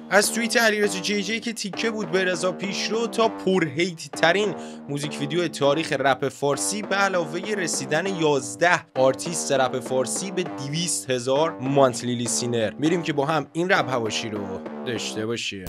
از توییت علیرضا جی جی که تیکه بود به رضا پیشرو تا پرهیت ترین موزیک ویدیو تاریخ رپ فارسی به علاوه رسیدن 11 آرتیست رپ فارسی به 200,000 مانتلی لیسینر، میریم که با هم این رپ حواشی رو داشته باشیم.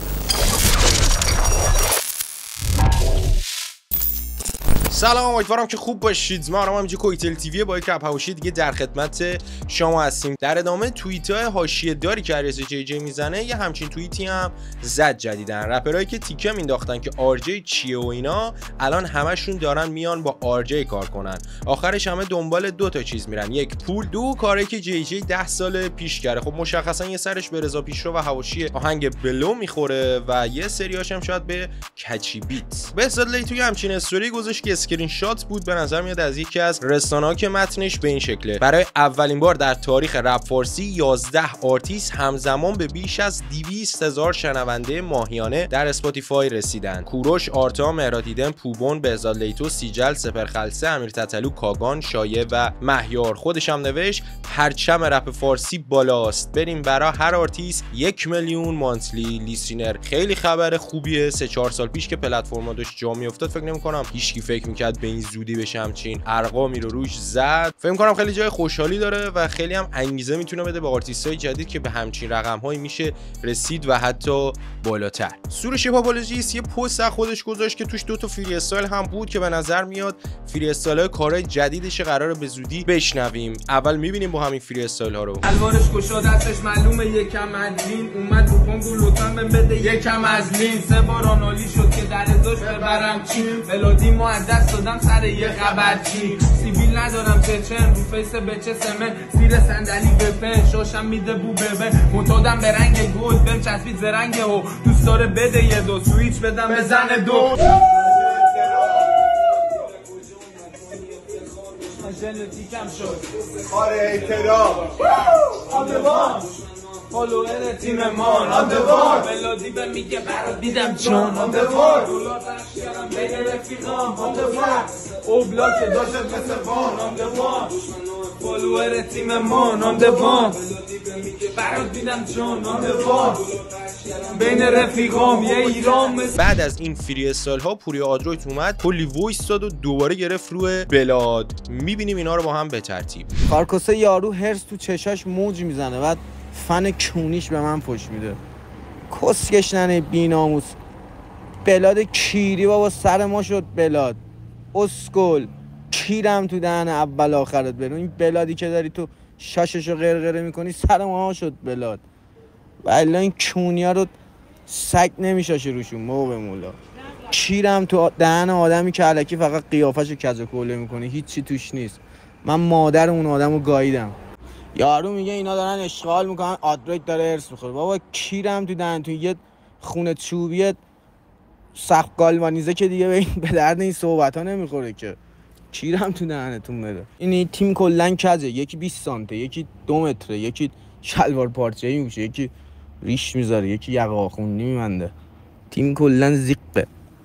سلام، امیدوارم که خوب باشید. ما همینجا کویتل تیوی با یک رپ حواشی دیگه در خدمت شما هستیم. در ادامه توییت‌های حاشیه داری که علیرضا جی جی میزنه، یه همچین توییتی هم زد جدیدن. رپرایی که تیکه مینداختن که آر جی چیه و اینا، الان همشون دارن میان با آر جی کار کنن. آخرش همه دنبال دو تا چیز میرن، یک پول، دو کاری که جی جی 10 سال پیش کرده. خب مشخصا یه سرش به رضا پیشرو و حواشی آهنگ بلو میخوره و یه سریاش هم شاید به کچی بیت. به اصطلاح توی همچین استوری گذاشت که اسکرین شات بود، به نظر میاد از یکی از رسانه‌ها که متنش به این شکله: برای اولین بار در تاریخ رپ فارسی 11 آرتیست همزمان به بیش از 200,000 شنونده ماهیانه در اسپاتیفای رسیدن. کوروش، آرتا، مهرادیدن، پوبون، بهزاد لیتو، سیجل، سپرخلسه، امیر تتلو، کاگان، شایع و مهیار. خودش هم نوشت پرچم رپ فارسی بالاست، بریم برای هر آرتیست 1,000,000 مانتلی لیسینر. خیلی خبر خوبیه. 3-4 سال پیش که پلتفرما داشت جا میافتاد، فکر نمی‌کنم هیچکی فکر می‌کرد به این زودی بشه همچین ارقامی رو روش زد. فکر می‌کنم خیلی جای خوشحالی داره و خیلی هم انگیزه میتونه بده به آرتیست‌های جدید که به همچین رقم‌هایی میشه رسید و حتی بالاتر. سروش پاپولوژیست یه پست از خودش گذاشت که توش 2 تا فری استایل هم بود که به نظر میاد فری استایل‌های کارهای جدیدش قراره به زودی بشنویم. اول می‌بینیم با همین فری استایل‌ها رو. الوارش گشاد دستش معلومه یکم ادلین اومد رو پام گل لطفاً بهم بده یکم از لین. 3 بار آنالی شد که در ازاش ببرم چین. ملودی ما از دست دادم سر یه خبرچی. سیبیل ندارم چچن رو فیس بچه سمن. زیر صندلی به پن شاشم میده بو ببه. معتادم به رنگ گل بهم چسبید زرنگه و دوست داره بده یه دو سویچ بدم بزنه دو. ژنتیکم شد آره اعتراف آدوان فالوور تیممان آدوان ملودی به میگه برات دیدم جان آدوان دولار تشکرم بین رفیقام آدوان اوبلاک داشت مثل وان آدوان فالوور تیممان آدوان ملودی به میگه برات دیدم جان آدوان بین رفیقام یه ایران. بعد از این فری استایل ها پوریا آدرویت اومد کلی وایس داد و دوباره گرفت روی بلاد. میبینیم اینا رو با هم به ترتیب. کارکوسه یارو هرس تو چشاش موج میزنه، بعد فن کونیش به من پشت میده. کسکش ننه بیناموس. بلاد کیری بابا، سر ما شد بلاد. اسکل کیرم تو دهن اول آخرت برون. این بلادی که داری تو شاششو غرغره میکنی سر ما شد بلاد. والا این کونیا رو سگ نمیشاشه روشون موقع مولا. کیرم تو دهن آدمی که الکی فقط قیافشو کج و کوله میکنه، هیچی توش نیست. من مادر اون آدمو گاییدم. یارو میگه اینا دارن اشغال میکنن، آدرویت داره ارث میخوره. بابا کیرم تو دهن تو یه خونه چوبیه سقف گالوانیزه که دیگه به درد این صحبت ها نمیخوره که. کیرم تو دهنتون بده. این تیم کلا کجه، یکی 20 سانته، یکی 2 متره، یکی شلوار پارچه‌ای میشه، یکی ریش میذاره، یکی یقه آخوندی میبنده. تیم کلا زیقه.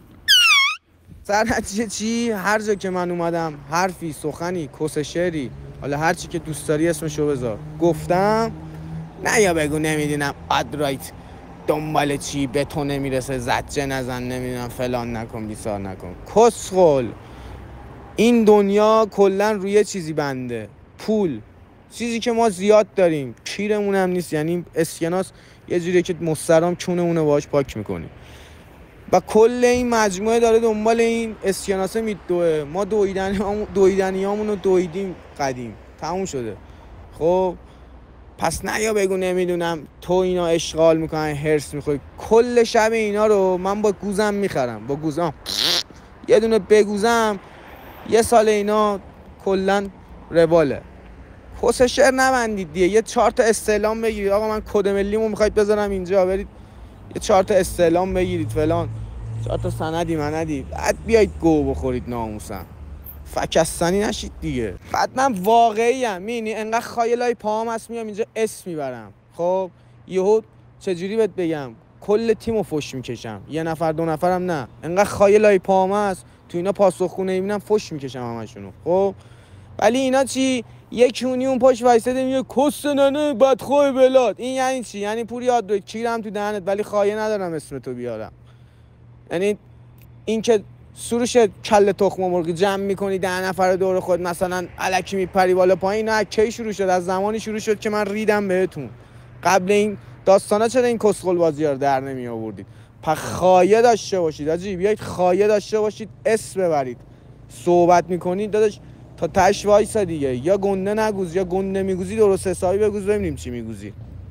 سر نتیجه چی؟ هر جا که من اومدم حرفی، سخنی، کس شعری، حالا هر چی که دوست داری اسمشو بذار، گفتم نه یا بگو نمیدونم آدرایت دنبال چی به تو نمیرسه، زجه نزن، نمیدونم فلان نکن بیسار نکن. کسخل. این دنیا کلا روی چیزی بنده، پول. چیزی که ما زیاد داریم، کیرمون هم نیست. یعنی اسکناس یه جوریه که مسترام چونمونه باهاش پاک میکنیم و کل این مجموعه داره دنبال این اسکناسه میدوه. ما دویدنیامون رو دویدیم قدیم، تموم شده. خب پس نه یا بگو نمیدونم تو اینا اشغال میکنن، هرس میخوری. کل شب اینا رو من با گوزم میخرم، با گوزم یه دونه بگوزم، یه سال اینا کلن رواله. کس شعر نبندید دیگه. یه 4 تا استعلام بگیرید. آقا من کد ملیمو میخواید بذارم اینجا، برید یه 4 تا استعلام بگیرید فلان، 4 تا سندی مندی، بعد بیایید گو بخورید ناموسم. فکستنی نشید دیگه. بعد من واقعی ام، میبینی انقدر خایلای پاهم هست میام اینجا اسم میبرم. خب یهو چجوری بهت بگم، کل تیمو فوش میکشم، 1 نفر 2 نفرم نه. انقدر خایلای پاهم هست تو اینا پاسخگو نمیبینم، فوش میکشم همشونو. خب ولی اینا چی؟ یک کونی اون پاش وایساده میگه کس ننه بدخواه بلاد. این یعنی چی؟ یعنی پور یاد رو کیرم تو دهنت ولی خایه ندارم اسم تو بیارم. یعنی این که سروش کله تخم مرغ جمع میکنی 10 نفر دور خود مثلا الکی میپری بالا پایین، نه کی شروع شد؟ از زمانی شروع شد که من ریدم بهتون. قبل این داستانا چرا این کسخل بازی‌ها رو در نمی آوردید؟ پس خایه داشته باشید آجی، بیایید خایه داشته باشید، اسم ببرید. صحبت میکنید داداش تا تش وایسا دیگه، یا گنده نگوز یا گنده میگوزی درست حسابی بگوز ببینیم چی میگوزی.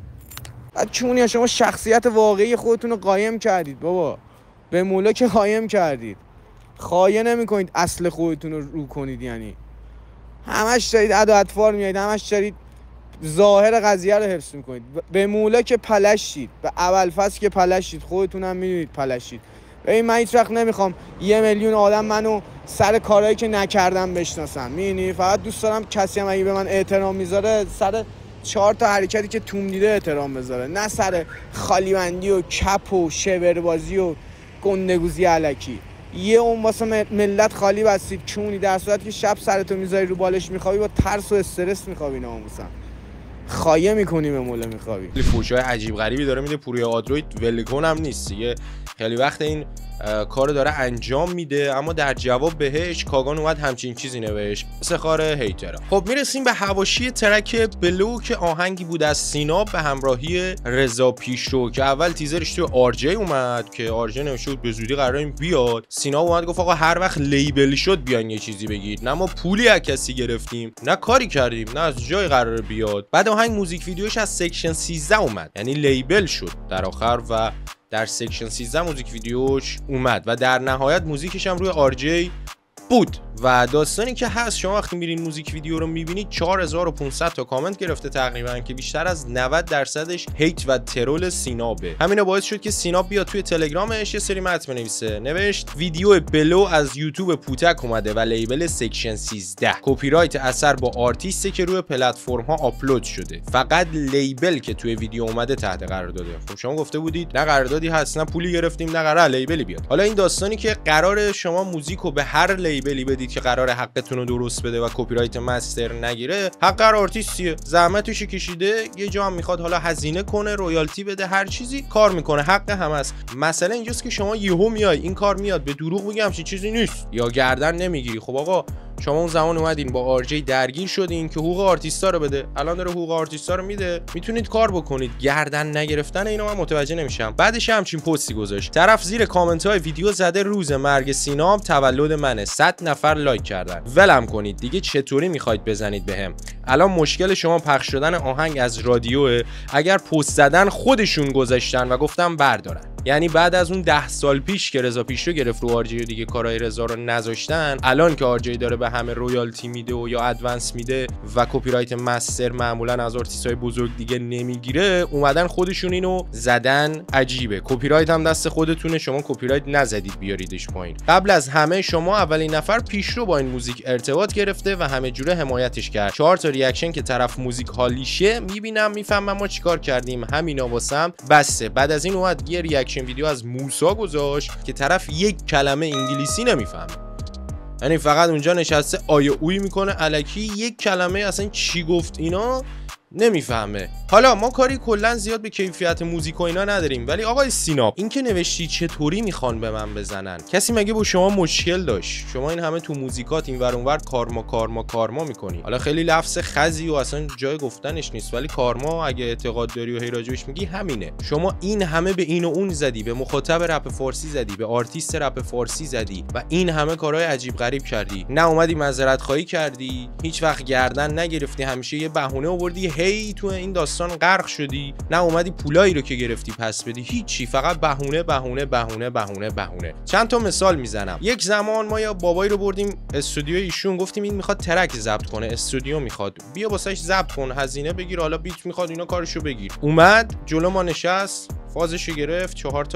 بعد چونیا شما شخصیت واقعی خودتون رو قایم کردید بابا، به مولا که قایم کردید. خایه نمی کنید اصل خودتون رو رو کنید، یعنی همش دارید ادا اطفال میایید، همش دارید ظاهر قضیه رو حفظ میکنید. به مولا که پلشید، به اول فصل که پلشید، خودتون هم میدونید پلشید. ببین من هیچ وقت نمیخوام 1 میلیون آدم منو سر کارهایی که نکردم بشناسن، میدونی؟ فقط دوست دارم کسی هم اگه به من احترام میذاره سر 4 تا حرکتی که توم دیده احترام بذاره، نه سر خالیبندی و کپ و شبربازی و گندگوزی الکی. یه اون واسه ملت خالی بستید چونی، در صورتی که شب سرتو میذاری رو بالش میخوابی با ترس و استرس میخوابی. ناموسن خایه میکنی به موله میخوابی. فوشای عجیب غریبی داره میده پوری آدروید، ولکن هم نیست دیگه. خیلی وقت این کارو داره انجام میده، اما در جواب بهش کاگان اومد همچین چیزی نوشت، سخار هیترا. خب میرسیم به حواشی ترک بلو که آهنگی بود از سینا به همراهی رضا پیشرو که اول تیزرش تو آرجی اومد که آرجی نوشته بود به زودی قراره این بیاد. سینا اومد گفت آقا هر وقت لیبل شد بیاین یه چیزی بگید، نه ما پولی از کسی گرفتیم نه کاری کردیم نه از جای قراره بیاد. بعد آهنگ موزیک ویدیوش از سکشن 13 اومد، یعنی لیبل شد در آخر و در سکشن 13 موزیک ویدیوش اومد و در نهایت موزیکش هم روی آرجی بود. و داستانی که هست شما وقتی میرین موزیک ویدیو رو میبینید 4500 تا کامنت گرفته تقریبا که بیشتر از 90% هیت و ترول سینابه. همینا باعث شد که سیناب بیاد توی تلگرامش یه سری متن بنویسه، نوشت ویدیو بلو از یوتیوب پوتک اومده و لیبل سکشن 13، کپی رایت اثر با آرتیسته که روی پلتفرم ها آپلود شده، فقط لیبل که توی ویدیو اومده تحت قرار داده. خب شما گفته بودید نه قراردادی هست نه پولی گرفتیم نه قرار لیبلی بیاد. حالا این داستانی که قرار شما موزیکو به هر لیبلی بدید که قرار حقتون رو درست بده و کپی رایت مستر نگیره، حق آرتیستیه، زحمتش کشیده، یه جا هم میخواد حالا هزینه کنه، رویالتی بده، هر چیزی کار میکنه، حق هم است. مسئله اینجاست که شما یهو میای این کار میاد به دروغ میگم چیزی نیست یا گردن نمیگیری. خب آقا شما اون زمان اومدین با آرجی درگیر شدین که حقوق آرتیستا رو بده، الان داره حقوق آرتیستا رو میده، میتونید کار بکنید. گردن نگرفتن اینو من متوجه نمیشم. بعدش همچین پستی گذاشت، طرف زیر کامنت های ویدیو زده روز مرگ سینا تولد منه، 100 نفر لایک کردن، ولم کنید دیگه، چطوری میخواید بزنید بهم؟ الان مشکل شما پخش شدن آهنگ از رادیوه، اگر پست زدن خودشون گذاشتن و گفتم بردارن. یعنی بعد از اون 10 سال پیش که رضا پیشرو گرفت رو آرجی و دیگه کارهای رضا رو نذاشتن، الان که آرجی داره به همه رویالتی میده و یا ادوانس میده و کپی رایت مستر معمولا از آرتیستای بزرگ دیگه نمیگیره، اومدن خودشون اینو زدن. عجیبه. کپی رایت هم دست خودتونه، شما کپی رایت نزدید بیاریدش پایین. قبل از همه شما اولین نفر پیشرو با این موزیک ارتباط گرفته و همه جوره حمایتش کرد. 4 تا ریاکشن که طرف موزیک حالیشه میبینم میفهمم ما چیکار کردیم، همینا واسم بسه. بعد از این اومد یه ریاکشن ویدیو از موسا گذاشت که طرف یک کلمه انگلیسی نمیفهمه، یعنی فقط اونجا نشسته آیا اوی میکنه الکی، یک کلمه اصلا چی گفت اینا نمیفهمه. حالا ما کاری کلا زیاد به کیفیت موزیک و اینا نداریم، ولی آقای سیناب این که نوشتی چطوری میخوان به من بزنن، کسی مگه با شما مشکل داشت؟ شما این همه تو موزیکات این ور اونور کارما میکنی. حالا خیلی لفظ خزی و اصلا جای گفتنش نیست، ولی کارما اگه اعتقاد داری و هی راجبش میگی همینه. شما این همه به این و اون زدی، به مخاطب رپ فارسی زدی، به آرتیست رپ فارسی زدی و این همه کارهای عجیب غریب کردی، نه اومدی معذرت خواهی کردی، هیچ وقت گردن نگرفتی، همیشه یه بهونه آوردی هی تو این داستان غرق شدی، نه اومدی پولایی رو که گرفتی پس بدی، هیچی، فقط بهونه. چند تا مثال میزنم. یک زمان ما یا بابایی رو بردیم استودیو ایشون، گفتیم این میخواد ترک ضبط کنه، استودیو میخواد، بیا واسش ضبط کن، هزینه بگیر، حالا بیت میخواد، اینا کارشو بگیر. اومد جلو ما نشست، فازشو گرفت، 4 تا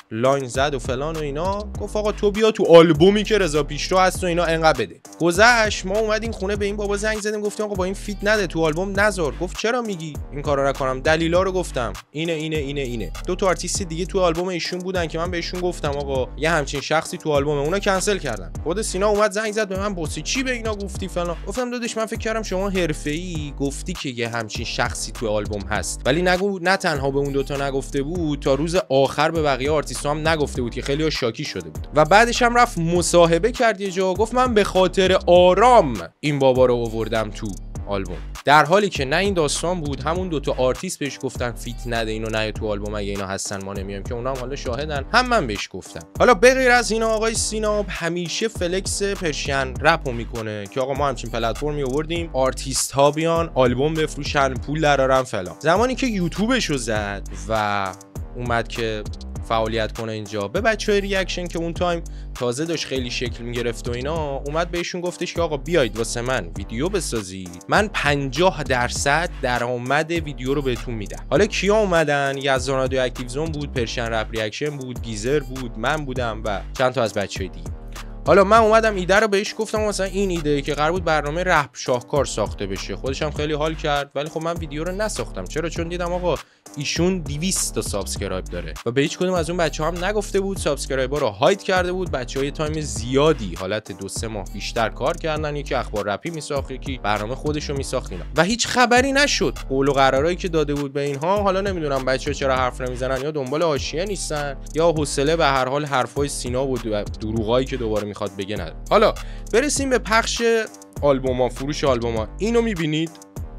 لاین زد و فلان و اینا. گفت آقا تو بیا تو آلبومی که رضا پیشرو هست و اینا انقدر بده. گذشت، ما اومدیم خونه به این بابا زنگ زدیم گفتیم آقا با این فیت نده تو آلبوم نذار. گفت چرا میگی این کارو نکنم؟ دلیلا رو گفتم، اینه. دو تا آرتیست دیگه تو آلبوم ایشون بودن که من بهشون گفتم آقا یه همچین شخصی تو آلبوم، اونا کنسل کردن. خود سینا اومد زنگ زد به من بوسی چی به اینا گفتی فلان. گفتم داداش من فکر کردم شما حرفه‌ای گفتی که یه همچین شخصی تو آلبوم هست، ولی نگو نه تنها به اون دوتا نگفته بود، تا روز آخر به بقیه آرتیست‌ها هم نگفته بود که خیلی‌ها شاکی شده بود. و بعدش هم رفت مصاحبه کرد یه جا، گفت من به خاطر آرام این بابا رو آوردم تو آلبوم، در حالی که نه این داستان بود. همون دوتا آرتیست بهش گفتن فیت نده اینو نه تو آلبوم، اگه اینا هستن ما نمیایم، که اونا هم حالا شاهدن، هم من بهش گفتم. حالا به غیر از اینا آقای سینا همیشه فلکس پرشین رپو میکنه که آقا ما همچین پلتفرمی آوردیم آرتیست ها بیان آلبوم بفروشن پول درارن فلان. زمانی که یوتیوبشو زد و اومد که فعالیت کنه اینجا، به بچهای ریاکشن که اون تایم تازه داشت خیلی شکل میگرفت و اینا، اومد بهشون گفتش که آقا بیاید واسه من ویدیو بسازید، من 50% درآمد ویدیو رو بهتون میدم. حالا کیا اومدن؟ یزدان رادیو اکتیو زون بود، پرشین رپ ریاکشن بود، گیزر بود، من بودم و چند تا از بچهای دیگه. حالا من اومدم ایده رو بهش گفتم مثلا این ایده که قرار بود برنامه رپ شاهکار ساخته بشه، خودش هم خیلی حال کرد، ولی خب من ویدیو رو نساختم. چرا؟ چون دیدم آقا ایشون 200 تا سابسکرایب داره و به هیچ کدوم از اون بچه‌ها هم نگفته بود، سابسکرایبر رو هاید کرده بود. بچه‌های تایم زیادی حالت 2-3 ماه بیشتر کار کردن، یکی اخبار رپی میساخت، یکی برنامه خودش رو میساخت اینا، و هیچ خبری نشد. قول و قرارایی که داده بود به اینها، حالا نمیدونم بچه‌ها چرا حرف نمیزنن، یا دنبال حاشیه نیستن، یا حوصله به هر حال حرفای سینا و دروغایی که دوباره میخواد بگه نداره. حالا برسیم به پخش آلبوم‌ها، فروش آلبوم‌ها. اینو می‌بینید،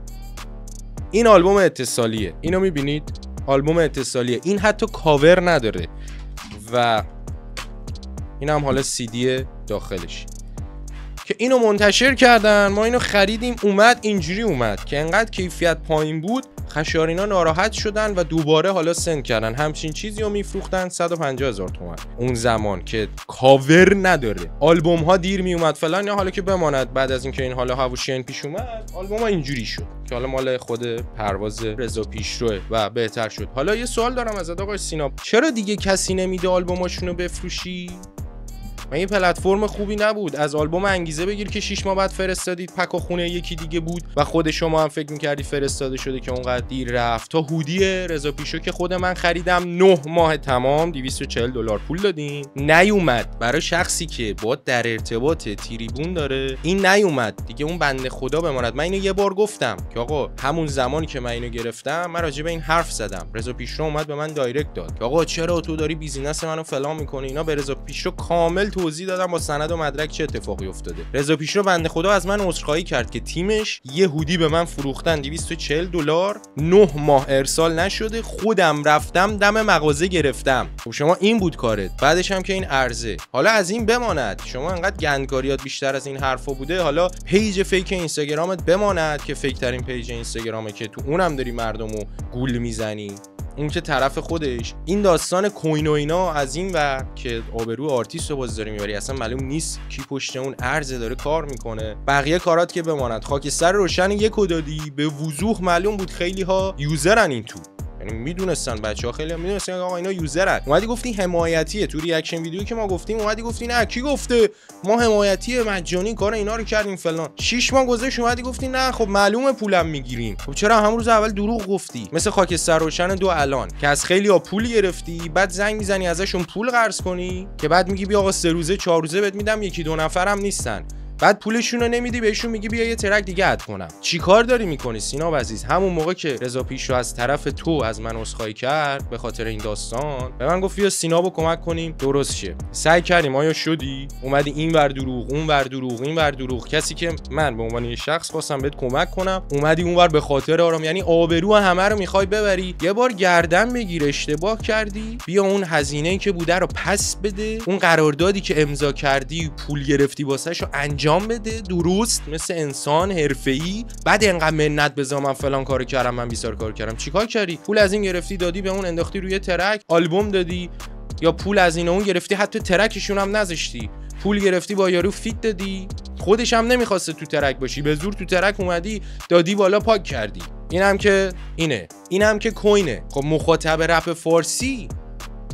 این آلبوم اتصالیه، اینو می‌بینید، آلبوم اتصالیه. این حتی کاور نداره و این هم حالا CD داخلش که اینو منتشر کردن. ما اینو خریدیم، اومد اینجوری اومد که انقدر کیفیت پایین بود خشارینا ناراحت شدن و دوباره حالا سند کردن همچین چیزی رو میفروختن 150,000 تومان اون زمان که کاور نداره. آلبوم ها دیر می اومد فلان، یا حالا که بماند بعد از اینکه این حالا هوشیان پیش اومد آلبوم ها اینجوری شد که حالا مال خود پرواز رضا پیشروه و بهتر شد. حالا یه سوال دارم ازت آقای سینا، چرا دیگه کسی نمیده آلبوماشونو بفروشی؟ من یه پلتفرم خوبی نبود؟ از آلبوم انگیزه بگیر که 6 ماه بعد فرستادید، پک و خونه یکی دیگه بود و خود شما هم فکر می‌کردی فرستاده شده که اونقدر دیر رفت. تا هودی رضا پیشو که خود من خریدم 9 ماه تمام $240 پول دادیم، نیومد. برای شخصی که با در ارتباط تریبون داره این نیومد دیگه. اون بنده خدا بماند. من اینو یه بار گفتم که آقا همون زمانی که من اینو گرفتم من راجع به این حرف زدم. رضا پیشو اومد به من دایرکت داد که آقا چرا تو داری بیزینس منو فلان می‌کنی اینا. به رضا پیشو کامل توضیح دادم با سند و مدرک چه اتفاقی افتاده. رضا پیشرو بنده خدا از من عذرخواهی کرد که تیمش یه هودی به من فروختن $240، 9 ماه ارسال نشده، خودم رفتم دم مغازه گرفتم. خب شما این بود کارت. بعدش هم که این ارزه. حالا از این بماند شما انقدر گندکاریات بیشتر از این حرفا بوده، حالا پیج فیک اینستاگرامت بماند که فیک ترین پیج اینستاگرامه که تو اونم داری مردمو گول میزنی. اون که طرف خودش این داستان کوین و اینا از این و که آبرو آرتیست رو باز داری میبری، اصلا معلوم نیست کی پشت اون ارزه داره کار میکنه. بقیه کارات که بماند. خاکستر روشن یکو دادی، به وضوح معلوم بود خیلی ها یوزرن این تو، یعنی میدونستن بچه‌ها، خیلی هم میدونستن آقا اینا یوزرن. اومدی گفتی حمایتیه تو ریاکشن ویدیویی که ما گفتیم، اومدی گفتی نه کی گفته ما حمایتی مجانی کار اینا رو کردیم فلان. 6 ماه گذشت اومدی گفتی نه خب معلومه پولم میگیریم. خب چرا همون روز اول دروغ گفتی؟ مثل خاکستر روشن 2 الان که از خیلی‌ها پول گرفتی، بعد زنگ میزنی ازشون پول قرض کنی که بعد میگی بیا آقا 3 روزه 4 روزه بهت میدم، 1-2 نفرم نیستن، بعد پولشون رو نمیدی بهشون میگی بیا یه ترک دیگه اد کنم. چیکار داری میکنی سینا عزیز؟ همون موقع که رضا پیشرو از طرف تو از من عذرخواهی کرد به خاطر این داستان، به من گفت بیا سینا رو کمک کنیم درست شه. سعی کردیم، آیا شدی؟ اومدی این ور دروغ اون ور دروغ این ور دروغ. کسی که من به عنوان یه شخص خواستم بهت کمک کنم، اومدی اون ور به خاطر آرام، یعنی آبرو همه رو میخوای ببری. یه بار گردن بگیر، اشتباه کردی، بیا اون هزینه‌ای که بوده رو پس بده، اون قراردادی که امضا کردی پول گرفتی واسهشو انجام بده درست مثل انسان حرفه‌ای. بعد انقدر منت بذار من فلان کارو کردم من بیسار کار کردم. چیکار کردی؟ پول از این گرفتی دادی به اون، انداختی روی ترک، آلبوم دادی، یا پول از این اون گرفتی حتی ترکشون هم نذاشتی، پول گرفتی با یارو فیت دادی، خودش هم نمیخواسته تو ترک باشی، به زور تو ترک اومدی دادی بالا پاک کردی. اینم که اینه، اینم که کوینه. خب مخاطب رپ فارسی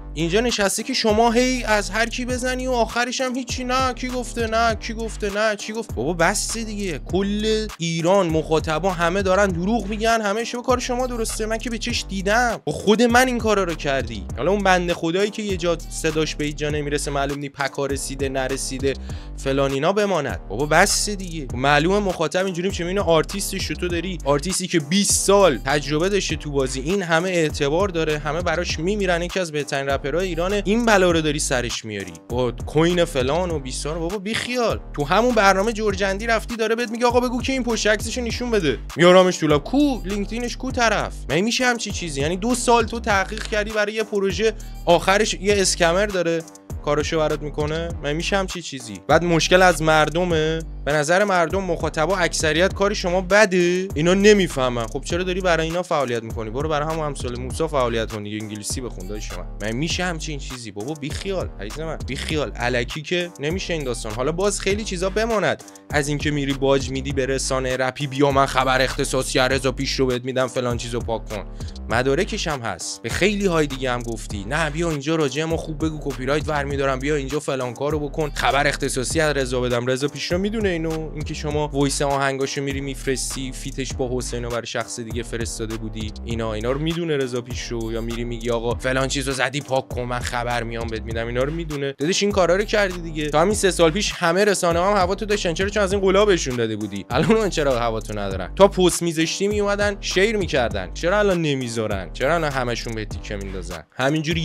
اینجا نشسته که شما هی از هر کی بزنی و آخرش هم هیچی، نه کی گفته، نه کی گفته، نه چی گفت. بابا بس دیگه. کل ایران مخاطبا همه دارن دروغ میگن، همه کار شما درسته. من که به چش دیدم، با خود من این کارا رو کردی. حالا اون بنده خدایی که یه جا صداش به اینجا نمیرسه، معلوم نی پکا رسیده نرسیده فلان اینا بماند. بابا بس دیگه. معلومه مخاطب اینجوری چه میونه آرتیستش تو داری، آرتیستی که 20 سال تجربه داشته تو بازی، این همه اعتبار داره، همه براش میمیرن، یکی از بهترین رپرهای ایرانه، این بلا رو داری سرش میاری با کوین فلان و 20 سال. بابا بی خیال. تو همون برنامه جورجندی رفتی داره بهت میگه آقا بگو که این پشت عکسشو نشون بده، میارامش تو لاب. کو لینکدینش کو طرف؟ من میشه همچی چیزی؟ یعنی 2 سال تو تحقیق کردی برای یه پروژه، آخرش یه اسکمر داره کارشو برات میکنه؟ من میشه همچی چیزی؟ بعد مشکل از مردمه. به نظر مردم مخاطبا اکثریت کاری شما بده، اینا نمیفهمن. خب چرا داری برای اینا فعالیت میکنی؟ برو برای همون امثال موسی فعالیت کن دیگه، انگلیسی بخون داش من میشه همچین چیزی. بابا بی خیال عزیز من، بی خیال. الکی که نمیشه این داستان. حالا باز خیلی چیزا بماند، از اینکه میری باج میدی به رسانه رپی، بیا من خبر اختصاصی رضا پیشرو بهت میدم فلان چیزو پاک کن، مدارکش هم هست. به خیلی های دیگه هم گفتی نه بیا اینجا راجع ما خوب بگو، کپی رایت برمی‌دارم، بیا اینجا فلان کارو بکن، خبر اختصاصی از رضا بدم. رضا پیشرو میدونه اینو، اینکه شما وایس آهنگاشو میری میفرستی، فیتش با حسینو برای شخص دیگه فرستاده بودی، اینا رو میدونه رضا پیشرو. یا میری میگی آقا فلان چیزو زدی پاک کن، من خبر میام بهت میدم، اینا رو میدونه. داداش این کارا رو کردی دیگه. تا همین 3 سال پیش همه رسانه هم هوا تو داشتن، چرا؟ چون از این قلا بهشون داده بودی. الان اون چرا هوا تو ندارن؟ تا پست میذاشتی میومدن شیر میکردن، چرا الان نمیذارن؟ چرا الان همشون به تیکه میندازن؟ همینجوری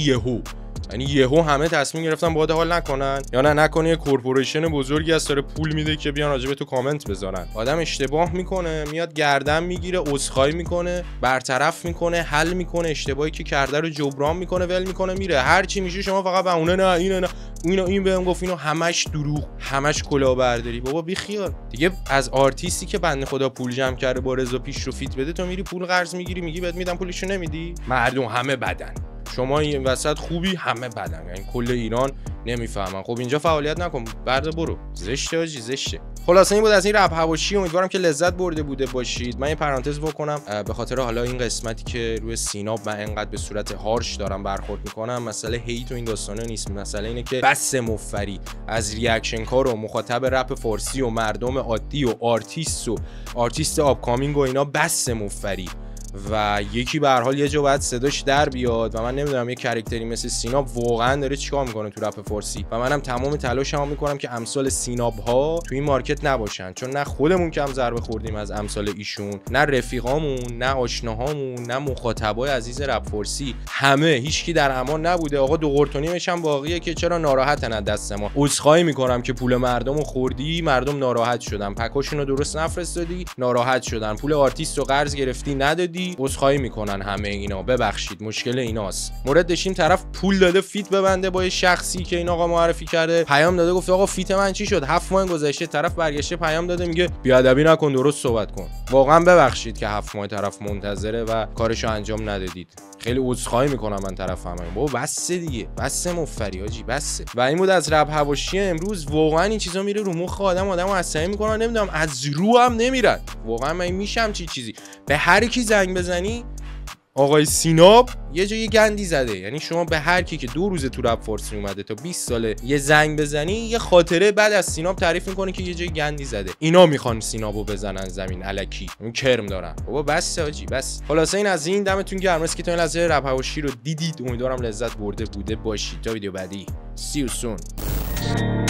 یهو همه تصمیم گرفتن باید حال نکنن، یا نه نکنه یه کورپوریشن بزرگی از داره پول میده که بیان راجع به تو کامنت بذارن. آدم اشتباه میکنه، میاد گردن میگیره، عذرخواهی میکنه، برطرف میکنه، حل میکنه، اشتباهی که کرده رو جبران میکنه، ول میکنه، میره. هر چی میشه شما فقط بهونه نه اینو نه اینو این بهم گفت، اینو همش دروغ، همش کلاهبرداری. بابا بی خیال دیگه. از آرتیستی که بنده خدا پول جمع کرده با رضا پیشرو فیت بده، تو میری پول قرض میگیری، میگی بهت میدم پولشو نمیدی. مردم همه بدن، شما این وسط خوبی، همه بدن، یعنی کل ایران نمیفهمن. خب اینجا فعالیت نکن، برد برو. زشته آجی، زشته. خلاصه این بود از این رپ حواشی. امیدوارم که لذت برده بوده باشید. من یه پرانتز بکنم به خاطر حالا این قسمتی که روی سیناب من انقدر به صورت هارش دارم برخورد میکنم، مسئله هیت و این داستانا نیست. مسئله اینه که بس مفری از ریاکشن کار و مخاطب رپ فارسی و مردم عادی و آرتیست آپکامینگ و اینا بس مفری، و یکی به هر حال یه جا باید صداش در بیاد. و من نمیدونم یه کاراکتری مثل سیناب واقعا داره چیکار میکنه تو رپ فارسی، و منم تمام تلاشمو میکنم که امثال سیناب ها تو این مارکت نباشن، چون نه خودمون کم ضربه خوردیم از امثال ایشون، نه رفیقامون، نه آشناهامون، نه مخاطبای عزیز رپ فارسی. همه هیچکی در امان نبوده. آقا دو قرتونیمش هم باقیه که چرا ناراحتن از دست ما. عذرخواهی میکنم که پول مردمو خوردی، مردم ناراحت شدن، پکاشونو درست نفرستادی، ناراحت شدن، پول آرتیست رو قرض گرفتی ندادی. عذرخواهی میکنن همه اینا، ببخشید مشکل ایناست. موردش این طرف پول داده فیت ببنده با یه شخصی که این آقا معرفی کرده، پیام داده گفته آقا فیت من چی شد؟ 7 ماه گذشته. طرف برگشته پیام داده میگه بیادبی نکن، درست صحبت کن. واقعا ببخشید که 7 ماه طرف منتظره و کارشو انجام ندادید. خیلی عذرخواهی میکنم من طرف همه. بابا بس دیگه، بس مفری حاجی، بس. و این بود از رپ حواشی امروز. واقعا این چیزا میره رو مخ آدمو عصبی میکنن، نمیدونم از رو هم نمیرن. واقعا من میشم چیزی به هر کی زنگ بزنی آقای سیناب یه جایی گندی زده. یعنی شما به هر کی که 2 روز تو رپ فارسی اومده تا 20 ساله یه زنگ بزنی، یه خاطره بعد از سیناب تعریف میکنه که یه جایی گندی زده. اینا میخوان سینابو بزنن زمین الکی، اون کرم دارن. بابا بس حاجی بس. خلاصه این از این. دمتون گرم که تا این لحظه رپ حواشی رو دیدید. امیدوارم لذت برده بوده باشید. تا ویدیو بعدی. See you soon.